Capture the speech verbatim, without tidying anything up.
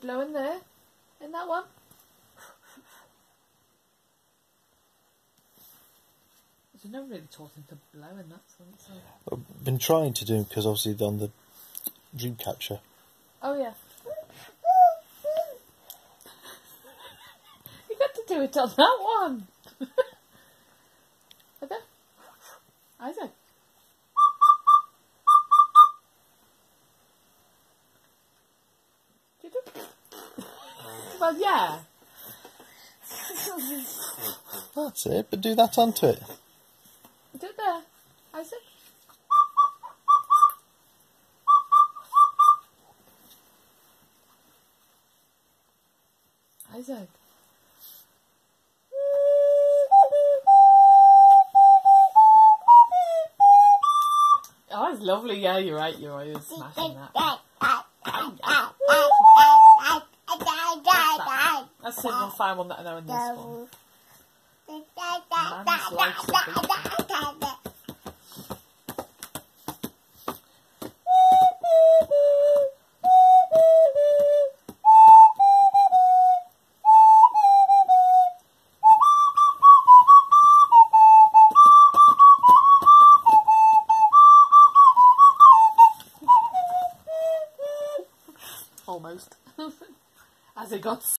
blow in there. In that one. I've never really taught him to blow in that sense. So. I've been trying to do because obviously on the Dreamcatcher. Oh yeah. You got to do it on that one. Okay. Isaac. Did you? Well, yeah. That's it, but do that onto it. Do it there, Isaac. Isaac. Oh, it's lovely. Yeah, you're right. You're right. You're smashing that. That's, that. That's the single fine one that I know in this one. Man's life's a big almost. As it got